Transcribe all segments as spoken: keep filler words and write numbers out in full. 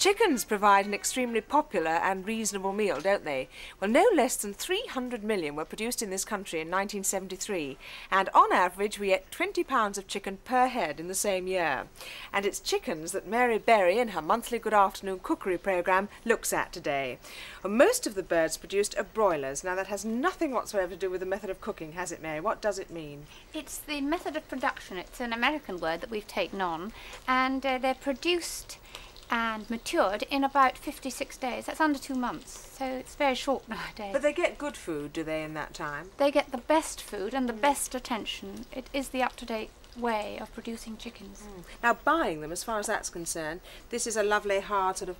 Chickens provide an extremely popular and reasonable meal, don't they? Well, no less than three hundred million were produced in this country in nineteen seventy-three, and on average we ate twenty pounds of chicken per head in the same year. And it's chickens that Mary Berry, in her monthly Good Afternoon Cookery programme, looks at today. Well, most of the birds produced are broilers. Now, that has nothing whatsoever to do with the method of cooking, has it, Mary? What does it mean? It's the method of production. It's an American word that we've taken on, and uh, they're produced and matured in about fifty-six days. That's under two months, so it's very short nowadays. But they get good food, do they, in that time? They get the best food and the mm. best attention. It is the up-to-date way of producing chickens. Mm. Now, buying them, as far as that's concerned, this is a lovely, hard, sort of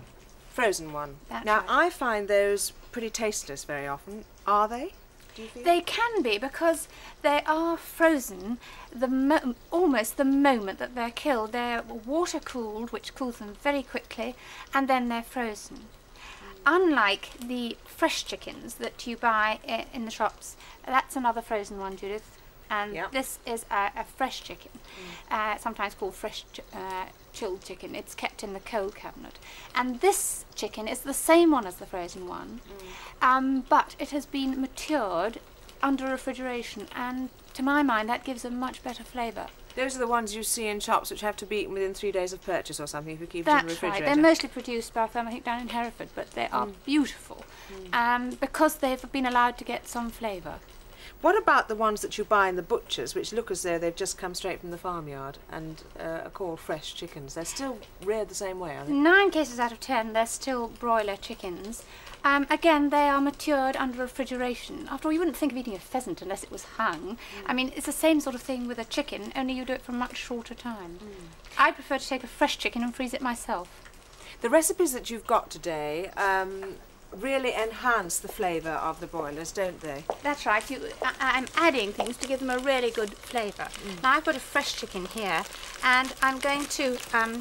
frozen one. That's now, right. I find those pretty tasteless very often. Are they? Do you think? They can be, because they are frozen the mo almost the moment that they're killed. They're water cooled, which cools them very quickly, and then they're frozen. Mm. Unlike the fresh chickens that you buy I in the shops, that's another frozen one, Judith. And yep. this is a, a fresh chicken, mm. uh, sometimes called fresh ch uh, chilled chicken. It's kept in the cold cabinet. And this chicken is the same one as the frozen one, mm. um, but it has been matured under refrigeration, and to my mind that gives a much better flavour. Those are the ones you see in shops which have to be eaten within three days of purchase or something if you keep That's it in the refrigerator. Right. They're mostly produced by a firm, I think, down in Hereford, but they are mm. beautiful mm. Um, because they've been allowed to get some flavour. What about the ones that you buy in the butchers, which look as though they've just come straight from the farmyard and uh, are called fresh chickens? They're still reared the same way, are they? Nine cases out of ten, they're still broiler chickens. Um, again, they are matured under refrigeration. After all, you wouldn't think of eating a pheasant unless it was hung. Mm. I mean, it's the same sort of thing with a chicken, only you do it for a much shorter time. Mm. I prefer to take a fresh chicken and freeze it myself. The recipes that you've got today um, really enhance the flavour of the broilers, don't they? That's right. You, I, I'm adding things to give them a really good flavour. Mm. Now, I've got a fresh chicken here, and I'm going to um,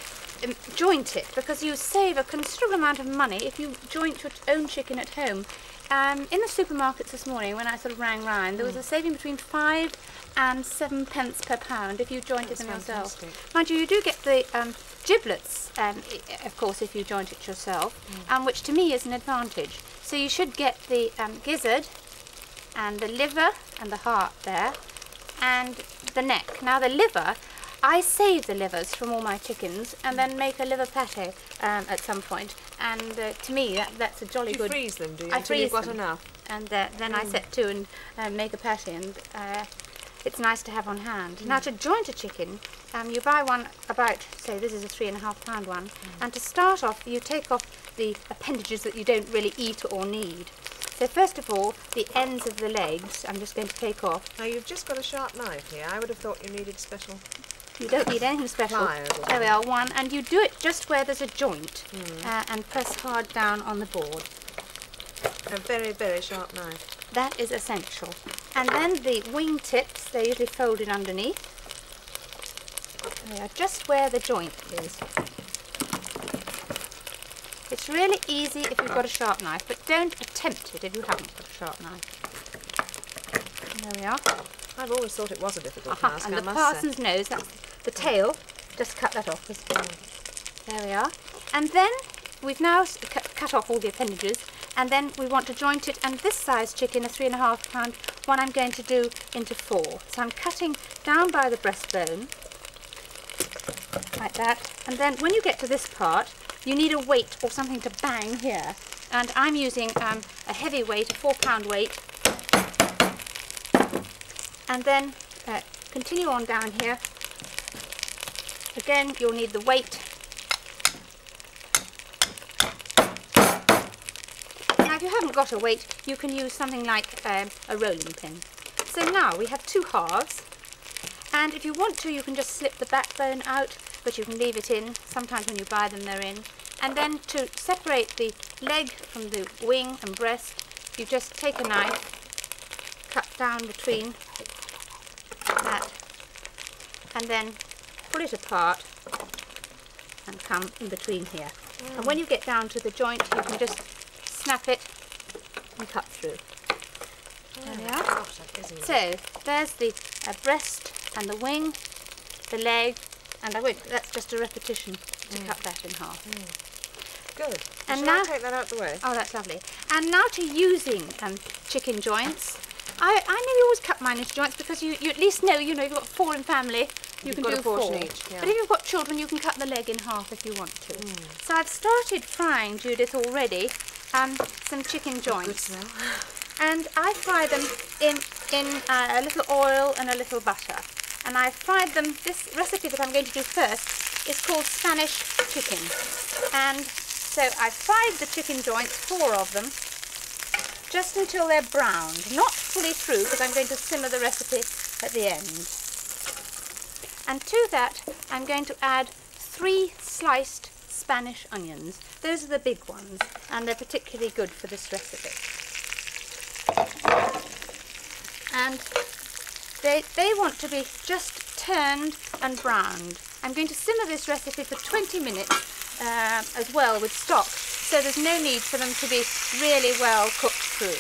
joint it, because you save a considerable amount of money if you joint your own chicken at home. Um, in the supermarkets this morning, when I sort of rang round, there was a saving between five and seven pence per pound if you joint it them yourself. Mind you, you do get the um, giblets, um, of course, if you joint it yourself, mm. um, which to me is an advantage. So you should get the um, gizzard and the liver and the heart there, and the neck. Now, the liver, I save the livers from all my chickens and then make a liver pate um, at some point. And uh, to me, that, that's a jolly do you good... freeze them, do you? I Until freeze you've got them. enough. And uh, then mm. I set to and uh, make a pate, and uh, it's nice to have on hand. Mm. Now, to joint a chicken, um, you buy one about, say, this is a three and a half pound one, mm. and to start off, you take off the appendages that you don't really eat or need. So first of all, the ends of the legs, I'm just going to take off. Now, you've just got a sharp knife here. I would have thought you needed special... You don't need anything special. Pliers, there we are, one, and you do it just where there's a joint, mm. uh, and press hard down on the board. A very, very sharp knife. That is essential. And then the wing tips, they're usually folded underneath. They are just where the joint is. It's really easy if you've got a sharp knife, but don't attempt it if you haven't got a sharp knife. There we are. I've always thought it was a difficult Aha, task, and I the must parson's say. nose, that's the tail, just cut that off. There we are. And then we've now cut off all the appendages, and then we want to joint it, and this size chicken, a three and a half pound one, I'm going to do into four. So I'm cutting down by the breastbone, like that, and then when you get to this part, you need a weight or something to bang here, and I'm using um, a heavy weight, a four pound weight, and then uh, continue on down here. Again, you'll need the weight. Now, if you haven't got a weight, you can use something like um, a rolling pin. So now we have two halves, and if you want to, you can just slip the backbone out, but you can leave it in. Sometimes when you buy them, they're in. And then to separate the leg from the wing and breast, you just take a knife, cut down between that, and then pull it apart and come in between here. Mm. And when you get down to the joint, you can just snap it and cut through. Mm. There we are. Gosh, that is easy. So there's the uh, breast and the wing, the leg, and I won't, that's just a repetition to Mm. cut that in half. Mm. Good. And Shall now, I take that out the way? oh, that's lovely. And now to using um, chicken joints. I, I nearly always cut mine into joints because you, you at least know, you know, if you've got four in family, you You've can got do a portion four. each, yeah. But if you've got children, you can cut the leg in half if you want to. Mm. So I've started frying, Judith, already, um, some chicken Good joints. smell. And I fry them in, in uh, a little oil and a little butter. And I fried them, this recipe that I'm going to do first is called Spanish chicken. And so I fried the chicken joints, four of them, just until they're browned. Not fully through, because I'm going to simmer the recipe at the end. And to that, I'm going to add three sliced Spanish onions. Those are the big ones, and they're particularly good for this recipe. And they, they want to be just turned and browned. I'm going to simmer this recipe for twenty minutes uh, as well with stock, so there's no need for them to be really well cooked through.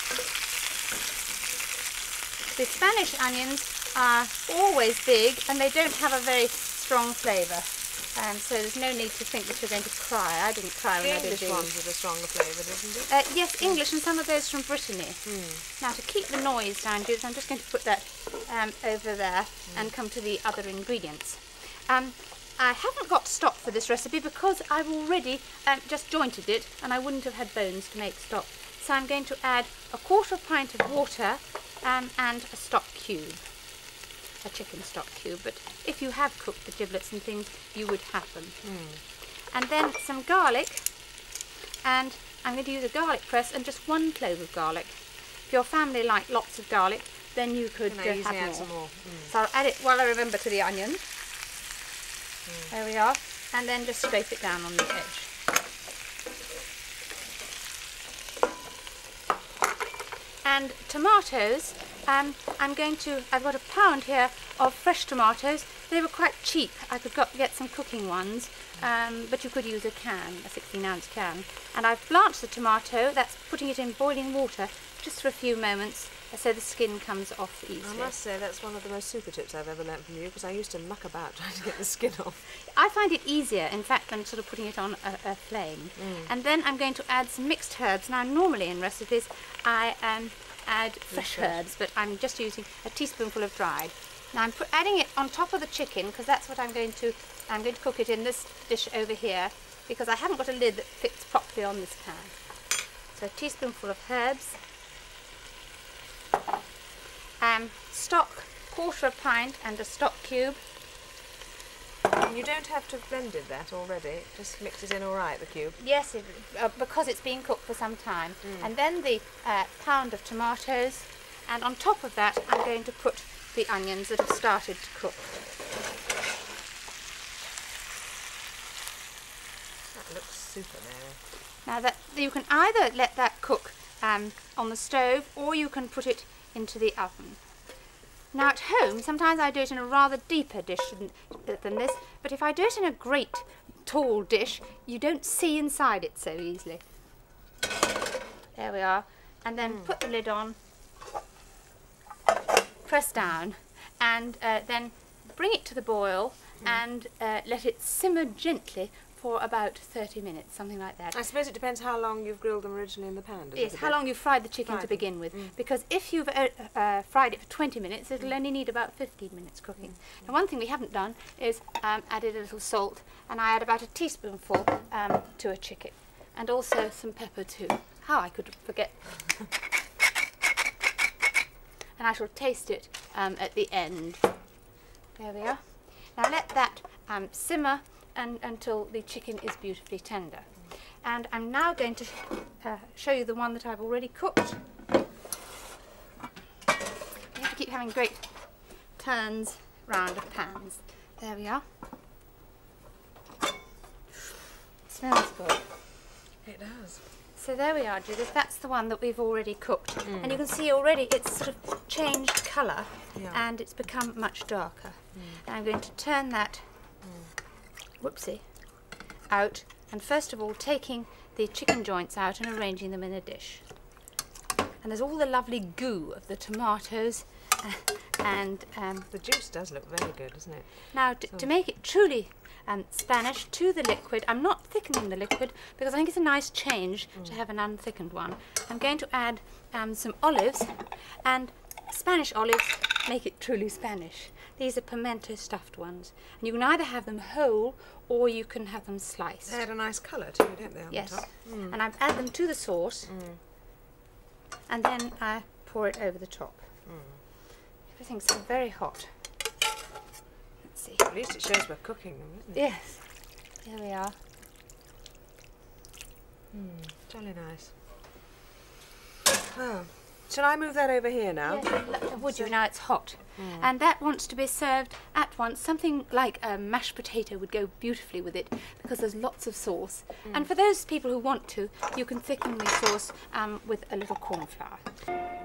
The Spanish onions are always big and they don't have a very strong flavour. Um, so there's no need to think that you're going to cry. I didn't cry when The I did English these. ones with a stronger flavour, doesn't it? Uh, yes, English and some of those from Brittany. Mm. Now to keep the noise down, Judith, I'm just going to put that um, over there mm. and come to the other ingredients. Um, I haven't got stock for this recipe because I've already um, just jointed it and I wouldn't have had bones to make stock. So I'm going to add a quarter of a pint of water um, and a stock cube. A chicken stock cube, but if you have cooked the giblets and things, you would have them. Mm. And then some garlic, and I'm going to use a garlic press and just one clove of garlic. If your family like lots of garlic, then you could Can I uh, easily have add more. some more? Mm. So I'll add it while I remember to the onion. Mm. There we are, and then just scrape it down on the edge. And tomatoes, um, I'm going to, I've got a pound here of fresh tomatoes. They were quite cheap. I could got, get some cooking ones, um, but you could use a can, a sixteen ounce can. And I've blanched the tomato, that's putting it in boiling water just for a few moments so the skin comes off easily. I must say that's one of the most super tips I've ever learnt from you, because I used to muck about trying to get the skin off. I find it easier, in fact, than sort of putting it on a, a flame. Mm. And then I'm going to add some mixed herbs. Now, normally in recipes, I um, add fresh fresh. herbs, but I'm just using a teaspoonful of dried. Now, I'm put, adding it on top of the chicken, because that's what I'm going to, I'm going to cook it in this dish over here, because I haven't got a lid that fits properly on this pan. So a teaspoonful of herbs. Um, stock, quarter of a pint, and a stock cube. And you don't have to have blended that already, just mix it in all right, the cube. Yes, it, uh, because it's been cooked for some time. Mm. And then the uh, pound of tomatoes, and on top of that I'm going to put the onions that have started to cook. That looks super, Mary. Now that you can either let that cook um, on the stove, or you can put it into the oven. Now at home, sometimes I do it in a rather deeper dish than, than this, but if I do it in a great tall dish, you don't see inside it so easily. There we are. And then mm. put the lid on, press down, and uh, then bring it to the boil mm. and uh, let it simmer gently for about thirty minutes, something like that. I suppose it depends how long you've grilled them originally in the pan, doesn't Yes, it? how long you've fried the chicken fried to begin with. Mm. Because if you've uh, uh, fried it for twenty minutes, it'll mm. only need about fifteen minutes cooking. Mm. Now, one thing we haven't done is um, added a little salt, and I add about a teaspoonful um, to a chicken. And also some pepper too. How I could forget. And I shall taste it um, at the end. There we are. Now let that um, simmer and, until the chicken is beautifully tender. And I'm now going to uh, show you the one that I've already cooked. You have to keep having great turns round of pans. There we are. Smells good. It does. So there we are, Judith. That's the one that we've already cooked. Mm. And you can see already it's sort of changed colour yeah. and it's become much darker. Mm. And I'm going to turn that, mm. whoopsie, out. And first of all, taking the chicken joints out and arranging them in a dish. And there's all the lovely goo of the tomatoes uh, And um, the juice does look very good, doesn't it? now, to, to make it truly um, Spanish, to the liquid, I'm not thickening the liquid because I think it's a nice change mm. to have an unthickened one. I'm going to add um, some olives, and Spanish olives make it truly Spanish. These are pimento stuffed ones, and you can either have them whole or you can have them sliced. They had a nice colour too, don't they? On yes, the top? Mm. and I add them to the sauce, mm. and then I pour it over the top. Mm. Everything's very hot. Let's see. At least it shows we're cooking them, isn't it? Yes. Here we are. Mm, jolly nice. Oh. Shall I move that over here now? Yes, would you? Now it's hot. Mm. And that wants to be served at once. Something like a mashed potato would go beautifully with it because there's lots of sauce. Mm. And for those people who want to, you can thicken the sauce um, with a little corn flour.